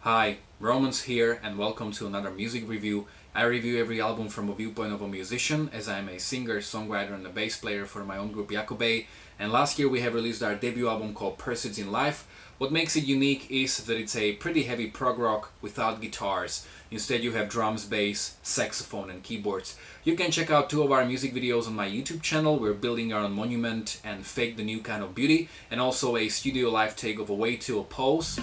Hi, Romans here and welcome to another music review. I review every album from a viewpoint of a musician, as I am a singer, songwriter and a bass player for my own group Jakobej. And last year we have released our debut album called Pursuits in Life. What makes it unique is that it's a pretty heavy prog rock without guitars. Instead you have drums, bass, saxophone and keyboards. You can check out two of our music videos on my YouTube channel. We're building our own monument and Fake the New Kind of Beauty, and also a studio live take of A Way to Oppose.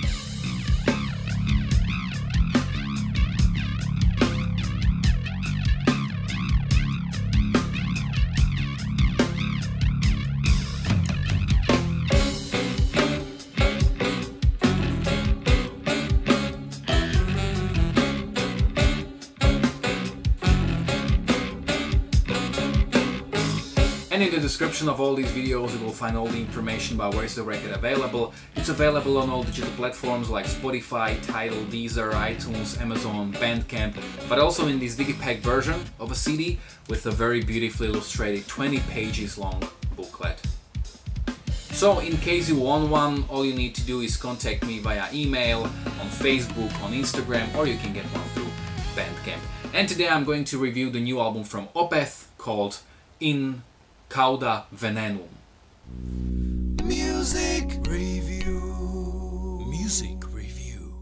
And in the description of all these videos you will find all the information about where is the record available. It's available on all digital platforms like Spotify, Tidal, Deezer, iTunes, Amazon, Bandcamp, but also in this digipack version of a CD with a very beautifully illustrated 20 pages long booklet. So in case you want one, all you need to do is contact me via email, on Facebook, on Instagram, or you can get one through Bandcamp. And today I'm going to review the new album from Opeth called Cauda Venenum. Music review. Music review.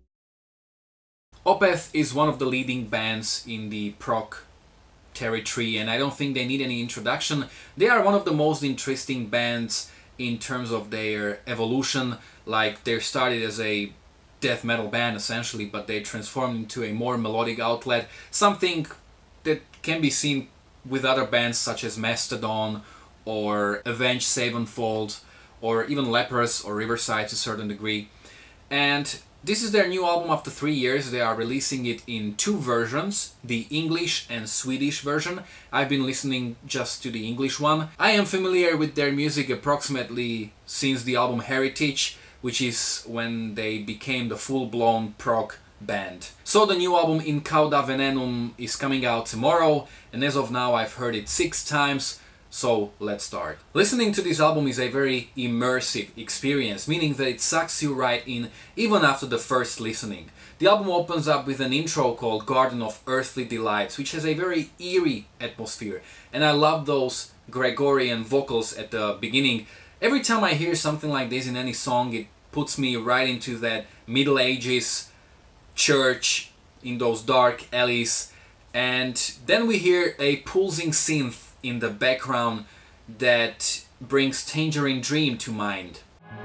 Opeth is one of the leading bands in the prog territory, and I don't think they need any introduction. They are one of the most interesting bands in terms of their evolution. Like, they started as a death metal band essentially, but they transformed into a more melodic outlet, something that can be seen with other bands such as Mastodon or Avenged Sevenfold or even Lepers or Riverside to a certain degree. And this is their new album after 3 years. They are releasing it in two versions, the English and Swedish version. I've been listening just to the English one. I am familiar with their music approximately since the album Heritage, which is when they became the full-blown prog band. So the new album In Cauda Venenum is coming out tomorrow, and as of now I've heard it 6 times, so let's start. Listening to this album is a very immersive experience, meaning that it sucks you right in even after the first listening. The album opens up with an intro called Garden of Earthly Delights, which has a very eerie atmosphere, and I love those Gregorian vocals at the beginning. Every time I hear something like this in any song, it puts me right into that Middle Ages church in those dark alleys, and then we hear a pulsing synth in the background that brings Tangerine Dream to mind.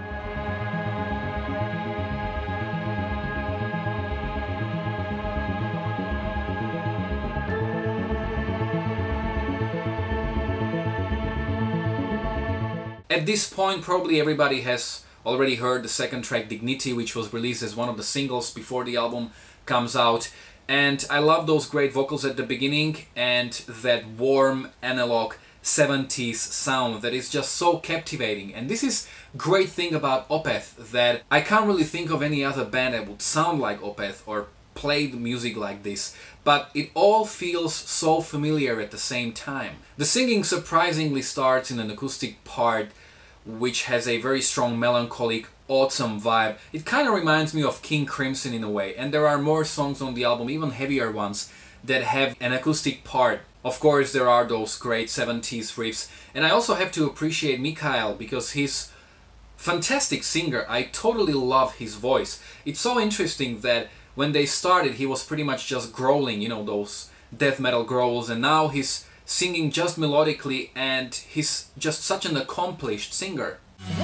At this point probably everybody has already heard the second track, Dignity, which was released as one of the singles before the album comes out. And I love those great vocals at the beginning and that warm analog 70s sound that is just so captivating. And this is great thing about Opeth, that I can't really think of any other band that would sound like Opeth or play the music like this, but it all feels so familiar at the same time. The singing surprisingly starts in an acoustic part which has a very strong melancholic autumn vibe. It kind of reminds me of King Crimson in a way, and there are more songs on the album, even heavier ones, that have an acoustic part. Of course there are those great 70s riffs, and I also have to appreciate Mikael because he's fantastic singer. I totally love his voice. It's so interesting that when they started he was pretty much just growling, you know, those death metal growls, and now he's singing just melodically, and he's just such an accomplished singer.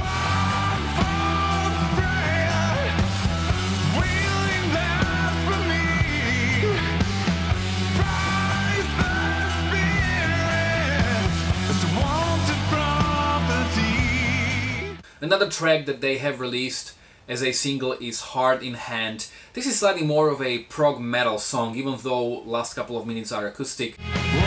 Another track that they have released as a single is Heart in Hand. This is slightly more of a prog metal song, even though last couple of minutes are acoustic.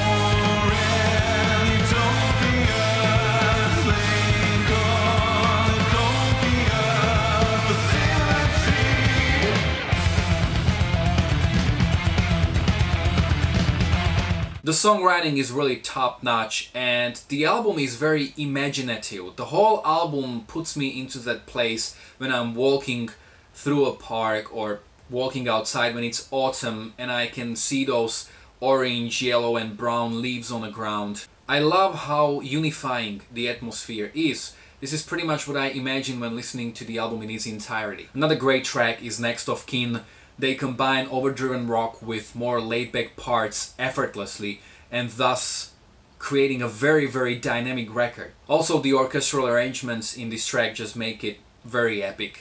The songwriting is really top-notch and the album is very imaginative. The whole album puts me into that place when I'm walking through a park or walking outside when it's autumn and I can see those orange, yellow and brown leaves on the ground. I love how unifying the atmosphere is. This is pretty much what I imagine when listening to the album in its entirety. Another great track is Next of Kin. They combine overdriven rock with more laid-back parts effortlessly and thus creating a very dynamic record. Also, the orchestral arrangements in this track just make it very epic.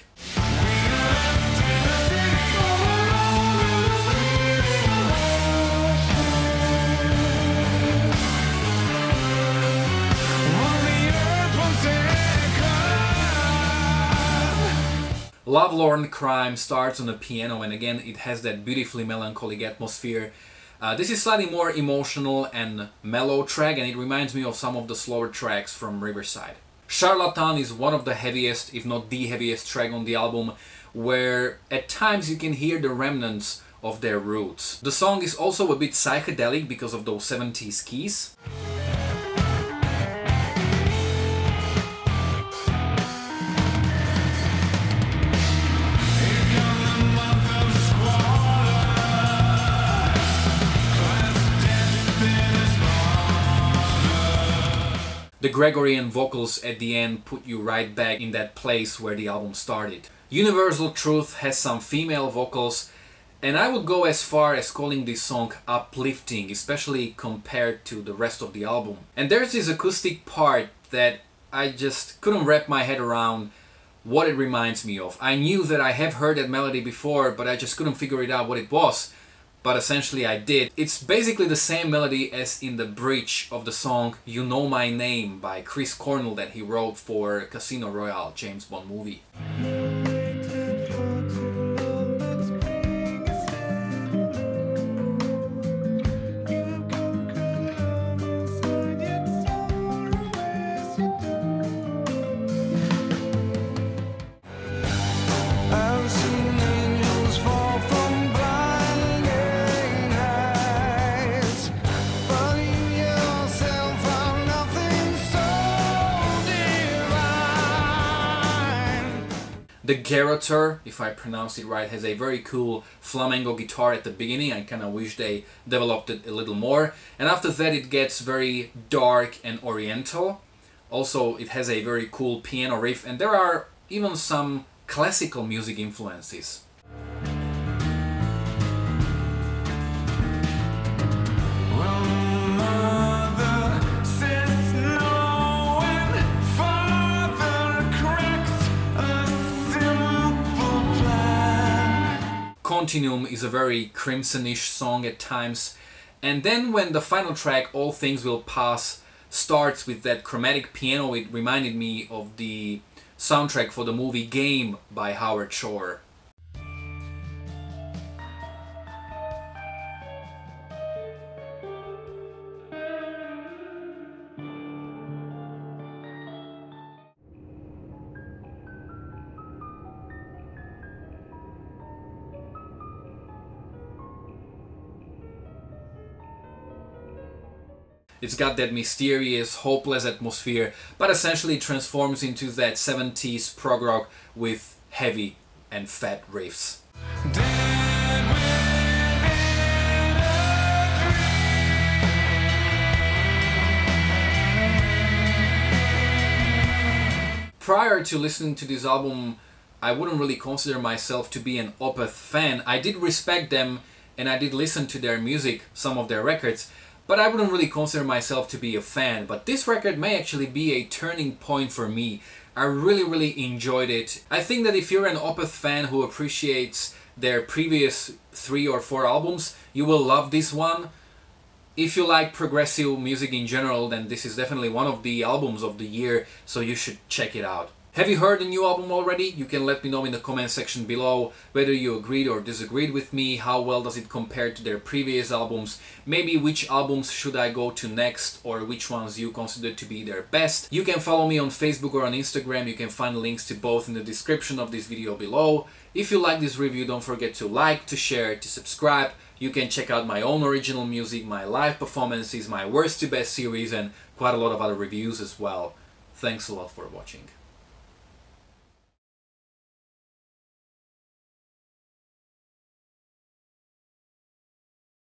Lovelorn Crime starts on the piano and again it has that beautifully melancholic atmosphere. This is slightly more emotional and mellow track and it reminds me of some of the slower tracks from Riverside. Charlatan is one of the heaviest, if not the heaviest track on the album, where at times you can hear the remnants of their roots. The song is also a bit psychedelic because of those 70s keys. The Gregorian vocals at the end put you right back in that place where the album started. Universal Truth has some female vocals and I would go as far as calling this song uplifting, especially compared to the rest of the album. And there's this acoustic part that I just couldn't wrap my head around what it reminds me of. I knew that I have heard that melody before, but I just couldn't figure it out what it was. But essentially I did. It's basically the same melody as in the bridge of the song You Know My Name by Chris Cornell that he wrote for Casino Royale, James Bond movie. The Garroter, if I pronounced it right, has a very cool flamenco guitar at the beginning. I kind of wish they developed it a little more. And after that it gets very dark and oriental. Also it has a very cool piano riff and there are even some classical music influences. Continuum is a very Crimson-ish song at times, and then when the final track, All Things Will Pass, starts with that chromatic piano, it reminded me of the soundtrack for the movie Game by Howard Shore. It's got that mysterious, hopeless atmosphere, but essentially transforms into that 70s prog rock with heavy and fat riffs. Prior to listening to this album, I wouldn't really consider myself to be an Opeth fan. I did respect them and I did listen to their music, some of their records, but I wouldn't really consider myself to be a fan. But this record may actually be a turning point for me. I really enjoyed it. I think that if you're an Opeth fan who appreciates their previous 3 or 4 albums, you will love this one. If you like progressive music in general, then this is definitely one of the albums of the year, so you should check it out. Have you heard the new album already? You can let me know in the comment section below whether you agreed or disagreed with me, how well does it compare to their previous albums, maybe which albums should I go to next or which ones you consider to be their best. You can follow me on Facebook or on Instagram, you can find links to both in the description of this video below. If you like this review, don't forget to like, to share, to subscribe. You can check out my own original music, my live performances, my worst to best series and quite a lot of other reviews as well. Thanks a lot for watching.